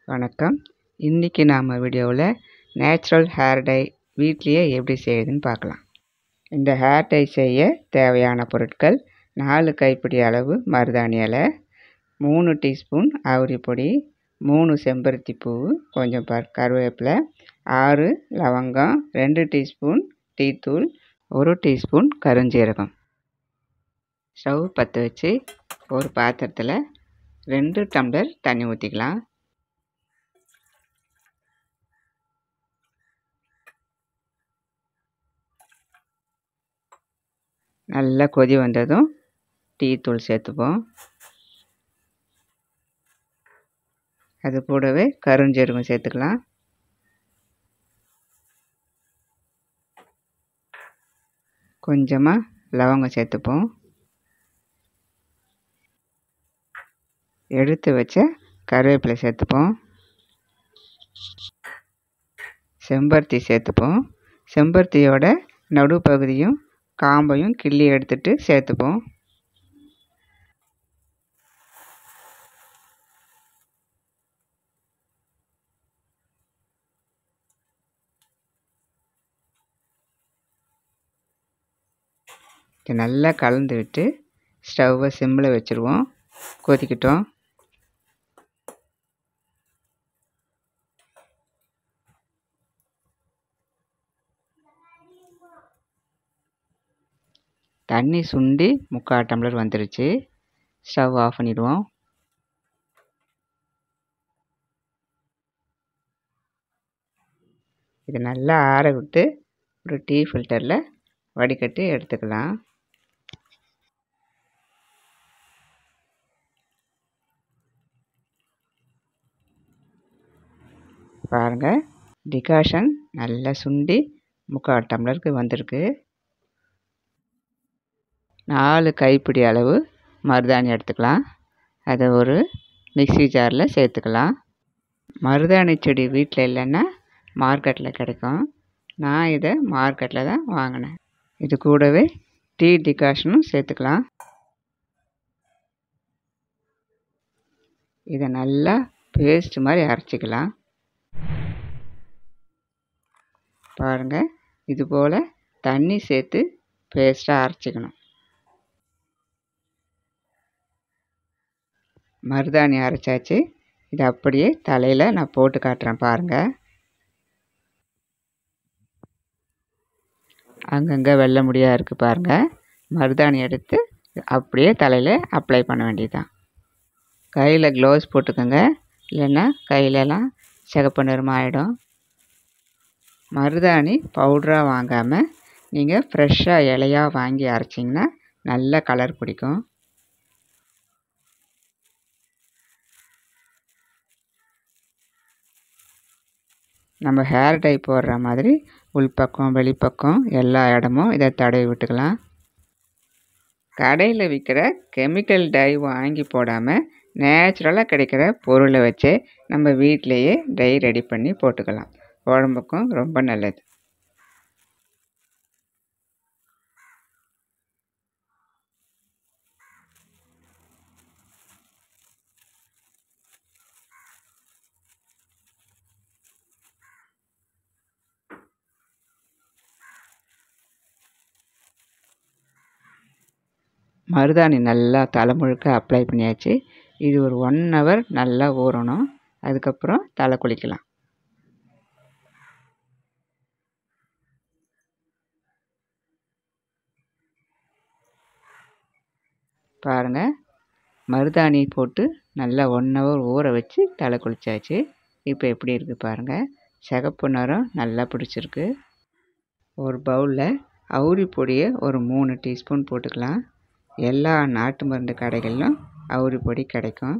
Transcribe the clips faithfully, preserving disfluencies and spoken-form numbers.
வணக்கம். இன்றைக்கி நாம் வீடியோவில் நேச்சுரல் ஹேர் டை வீட்லேயே எப்படி செய்யுதுன்னு பார்க்கலாம். இந்த ஹேர் டை செய்ய தேவையான பொருட்கள்: நாலு கைப்பிடி அளவு மருதாணி இலை, மூணு டீஸ்பூன் அவுரி பொடி, மூணு செம்பருத்தி பூ, கொஞ்சம் ப கருவேப்பிலை, ஆறு லவங்கம், ரெண்டு டீஸ்பூன் டீத்தூள், ஒரு டீஸ்பூன் கருஞ்சீரகம். ஸ்டவ் பற்ற வச்சு ஒரு பாத்திரத்தில் ரெண்டு டம்ளர் தண்ணி ஊற்றிக்கலாம். நல்லா கொதி வந்ததும் டீத்தூள் சேர்த்துப்போம். அது கூடவே கருஞ்சீரகம் சேர்த்துக்கலாம். கொஞ்சமாக லவங்கம் சேர்த்துப்போம். எடுத்து வச்ச கருவேப்பிலை சேர்த்துப்போம். செம்பருத்தி சேர்த்துப்போம். செம்பருத்தியோட நடுப்பகுதியும் காம்பையும் கிள்ளி எடுத்துட்டு சேர்த்துப்போம். நல்லா கலந்து விட்டு ஸ்டவ்வை சிம்மில் வச்சுருவோம். கொதிக்கட்டும். தண்ணி சுண்டி முக்கால் டம்ளர் வந்துருச்சு. ஸ்டவ் ஆஃப் பண்ணிடுவோம். இது நல்லா ஆற விட்டு ஒரு டீ ஃபில்டரில் வடிகட்டி எடுத்துக்கலாம். பாருங்கள், டிகாஷன் நல்லா சுண்டி முக்கால் டம்ளருக்கு வந்திருக்கு. நாலு கைப்பிடி அளவு மருதாணி எடுத்துக்கலாம். அதை ஒரு மிக்ஸி ஜாரில் சேர்த்துக்கலாம். மருதாணி செடி வீட்டில் இல்லைன்னா மார்க்கெட்டில் கிடைக்கும். நான் இதை மார்க்கெட்டில் தான் வாங்கினேன். இது கூடவே டீ டிகாஷனும் சேர்த்துக்கலாம். இதை நல்லா பேஸ்ட் மாதிரி அரைச்சிக்கலாம். பாருங்கள், இது போல் தண்ணி சேர்த்து பேஸ்ட்டாக அரைச்சிக்கணும். மருதாணி அரைச்சாச்சு. இது அப்படியே தலையில் நான் போட்டு காட்டுறேன். பாருங்கள், அங்கங்கே வெள்ளை முடியாக இருக்குது. பாருங்கள், மருதாணி எடுத்து அப்படியே தலையில் அப்ளை பண்ண வேண்டியதுதான். கையில் க்ளவுஸ் போட்டுக்கோங்க, இல்லைன்னா கையிலலாம் சிகப்பு நிறமாக ஆகிடும். மருதாணி பவுடராக வாங்காமல் நீங்கள் ஃப்ரெஷ்ஷாக இலையாக வாங்கி அரைச்சிங்கன்னா நல்ல கலர் பிடிக்கும். நம்ம ஹேர் டை போடுற மாதிரி உள்பக்கம் வெளிப்பக்கம் எல்லா இடமும் இதை தடவி விட்டுக்கலாம். கடையில் விற்கிற கெமிக்கல் டை வாங்கி போடாமல் நேச்சுரலாக கிடைக்கிற பொருளை வச்சு நம்ம வீட்டிலையே டை ரெடி பண்ணி போட்டுக்கலாம். உடம்புக்கும் ரொம்ப நல்லது. மருதாணி நல்லா தலை முழுக்க அப்ளை பண்ணியாச்சு. இது ஒரு ஒன் ஹவர் நல்லா ஊறணும். அதுக்கப்புறம் தலை குளிக்கலாம். பாருங்கள், மருதாணி போட்டு நல்லா ஒன் ஹவர் ஊற வச்சு தலை குளிச்சாச்சு. இப்போ எப்படி இருக்குது பாருங்கள். சிகப்பு நிறம் நல்லா பிடிச்சிருக்கு. ஒரு பவுலில் அவுரி பொடியை ஒரு மூணு டீஸ்பூன் போட்டுக்கலாம். எல்லா நாட்டு மருந்து கடைகளிலும் அவுரி பொடி கிடைக்கும்.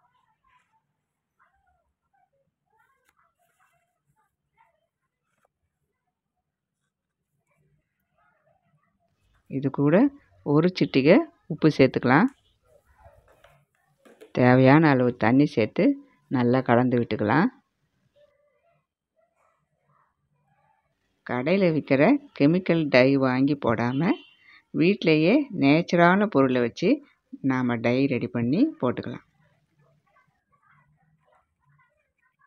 இது கூட ஒரு சிட்டிகை உப்பு சேர்த்துக்கலாம். தேவையான அளவு தண்ணி சேர்த்து நல்லா கலந்து விட்டுக்கலாம். கடையில் விற்கிற கெமிக்கல் டை வாங்கி போடாமல் வீட்டிலையே நேச்சுரலான பொருளை வச்சு நாம் டை ரெடி பண்ணி போட்டுக்கலாம்.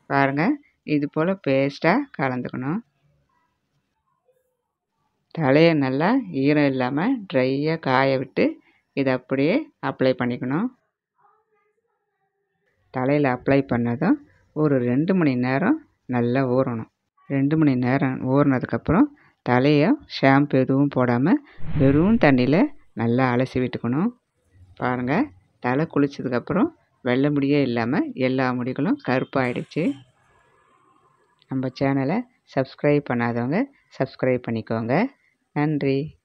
பாருங்கள், இது போல் பேஸ்ட்டாக கலந்துக்கணும். தலையை நல்லா ஈரம் இல்லாமல் ட்ரையாக காய விட்டு இதை அப்படியே அப்ளை பண்ணிக்கணும். தலையில் அப்ளை பண்ணதும் ஒரு ரெண்டு மணி நேரம் நல்லா ஊறணும். ரெண்டு மணி நேரம் ஊறினதுக்கப்புறம் தலையை ஷாம்பு எதுவும் போடாமல் வெறும் தண்ணியில் நல்லா அலசி விட்டுக்கணும். பாருங்கள், தலை குளித்ததுக்கப்புறம் வெள்ளை முடியே இல்லாமல் எல்லா முடிகளும் கருப்பாயிடுச்சு. நம்ம சேனலை சப்ஸ்கிரைப் பண்ணாதவங்க சப்ஸ்கிரைப் பண்ணிக்கோங்க. நன்றி.